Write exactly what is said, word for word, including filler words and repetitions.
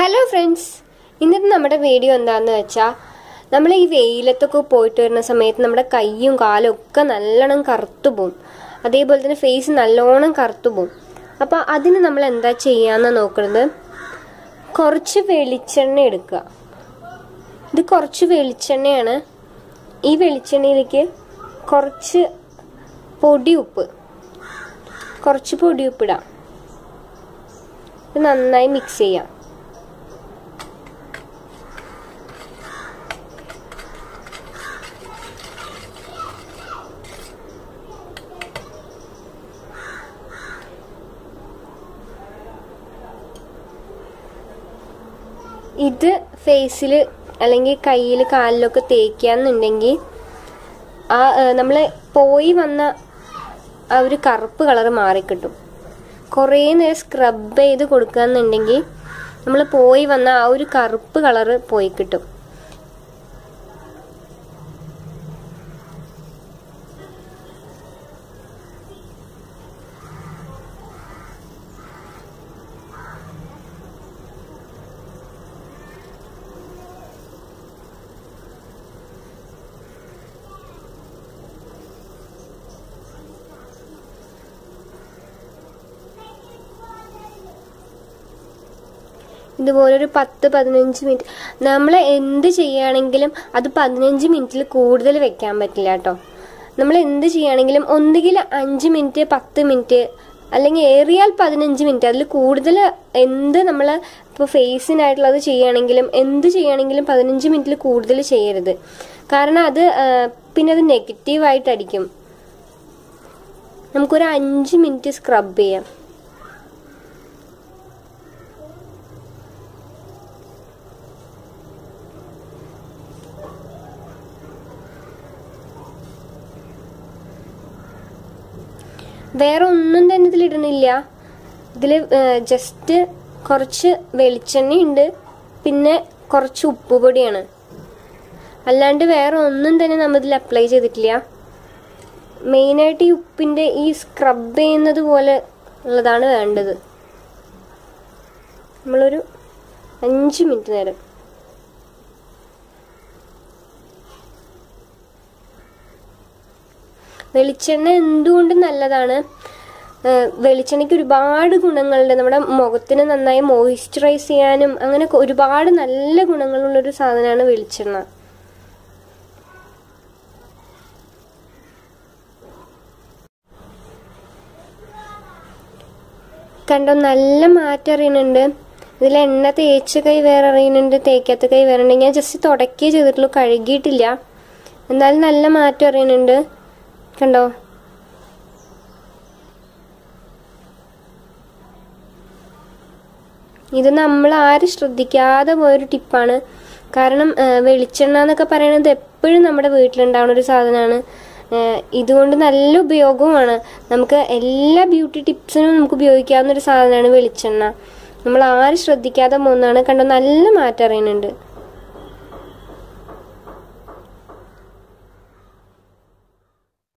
Hello friends, ഇന്നത്തെ നമ്മുടെ video എന്താണെന്ന് വെച്ചാൽ നമ്മൾ ഈ വെയിലത്തൊക്കെ പോയിട്ട് വരുന്ന സമയത്ത് നമ്മുടെ കൈയും കാലും ഒക്കെ നല്ലോണം കറുത്തു പോവും. അതേപോലെ തന്നെ ഫേസ് നല്ലോണം കറുത്തു പോവും. അപ്പോൾ അതിന് നമ്മൾ എന്താ ചെയ്യാന്ന് നോക്കുന്നത്, കുറച്ച് വെളിച്ചെണ്ണ എടുക്കുക. ഇത് കുറച്ച് വെളിച്ചെണ്ണയാണ്. ഈ വെളിച്ചെണ്ണയിലേക്ക് കുറച്ച് പൊടി ഉപ്പ് കുറച്ച് പൊടി ഉപ്പിടാം. ഇത് നന്നായി മിക്സ് ചെയ്യാം. ഇത് ഫേസിൽ അല്ലെങ്കിൽ കയ്യിൽ കാലിലൊക്കെ തേക്കാന്നുണ്ടെങ്കിൽ ആ നമ്മൾ പോയി വന്ന ആ ഒരു കറുപ്പ് കളർ മാറിക്കിട്ടും. കുറേ നേരം സ്ക്രബ് ചെയ്ത് കൊടുക്കുകയെന്നുണ്ടെങ്കിൽ നമ്മൾ പോയി വന്ന ആ ഒരു കറുപ്പ് കളറ് പോയി കിട്ടും. ഇതുപോലൊരു പത്ത് പതിനഞ്ച് മിനിറ്റ് നമ്മൾ എന്ത് ചെയ്യുകയാണെങ്കിലും അത് പതിനഞ്ച് മിനിറ്റിൽ കൂടുതൽ വെക്കാൻ പറ്റില്ല കേട്ടോ. നമ്മൾ എന്ത് ചെയ്യുകയാണെങ്കിലും ഒന്നുകിൽ അഞ്ച് മിനിറ്റ് പത്ത് മിനിറ്റ് അല്ലെങ്കിൽ ഏറിയാൽ പതിനഞ്ച് മിനിറ്റ്, അതിൽ കൂടുതൽ എന്ത് നമ്മൾ ഇപ്പോൾ ഫേസിനായിട്ടുള്ളത് ചെയ്യുകയാണെങ്കിലും എന്ത് ചെയ്യുകയാണെങ്കിലും പതിനഞ്ച് മിനിറ്റിൽ കൂടുതൽ ചെയ്യരുത്. കാരണം അത് പിന്നെ അത് നെഗറ്റീവായിട്ടടിക്കും. നമുക്കൊരു അഞ്ച് മിനിറ്റ് സ്ക്രബ് ചെയ്യാം. വേറെ ഒന്നും തന്നെ ഇതിലിടണില്ല. ഇതിൽ ജസ്റ്റ് കുറച്ച് വെളിച്ചെണ്ണയുണ്ട്, പിന്നെ കുറച്ച് ഉപ്പ് പൊടിയാണ്. അല്ലാണ്ട് വേറെ ഒന്നും തന്നെ നമ്മൾ ഇതിൽ അപ്ലൈ ചെയ്തിട്ടില്ല. മെയിനായിട്ട് ഈ ഉപ്പിൻ്റെ ഈ സ്ക്രബ് ചെയ്യുന്നത് പോലെ ഉള്ളതാണ് വേണ്ടത്. നമ്മളൊരു അഞ്ച് മിനിറ്റ് നേരം വെളിച്ചെണ്ണ എന്തുകൊണ്ടും നല്ലതാണ്. വെളിച്ചെണ്ണയ്ക്ക് ഒരുപാട് ഗുണങ്ങളുണ്ട്. നമ്മുടെ മുഖത്തിന് നന്നായി മോയ്സ്ചറൈസ് ചെയ്യാനും അങ്ങനെ ഒരുപാട് നല്ല ഗുണങ്ങളുള്ളൊരു സാധനമാണ് വെളിച്ചെണ്ണ. കണ്ടോ, നല്ല മാറ്റം അറിയുന്നുണ്ട്. ഇതിൽ എണ്ണ തേച്ച കൈ വേറെ അറിയുന്നുണ്ട്, തേക്കാത്ത കൈ വേറെ ഉണ്ട്. ഞാൻ ജസ്റ്റ് തുടക്കേ ചെയ്തിട്ടുള്ളൂ, കഴുകിയിട്ടില്ല. എന്നാലും നല്ല മാറ്റം അറിയുന്നുണ്ട്. കണ്ടോ, ഇത് നമ്മൾ ആരും ശ്രദ്ധിക്കാതെ പോയൊരു ടിപ്പാണ്. കാരണം വെളിച്ചെണ്ണ എന്നൊക്കെ പറയുന്നത് എപ്പോഴും നമ്മുടെ വീട്ടിലുണ്ടാവുന്ന ഒരു സാധനമാണ്. ഇതുകൊണ്ട് നല്ല ഉപയോഗവുമാണ്. നമുക്ക് എല്ലാ ബ്യൂട്ടി ടിപ്സിനും നമുക്ക് ഉപയോഗിക്കാവുന്ന ഒരു സാധനമാണ് വെളിച്ചെണ്ണ. നമ്മൾ ആരും ശ്രദ്ധിക്കാതെ പോകുന്നതാണ്. കണ്ടോ, നല്ല മാറ്റം അറിയുന്നുണ്ട്.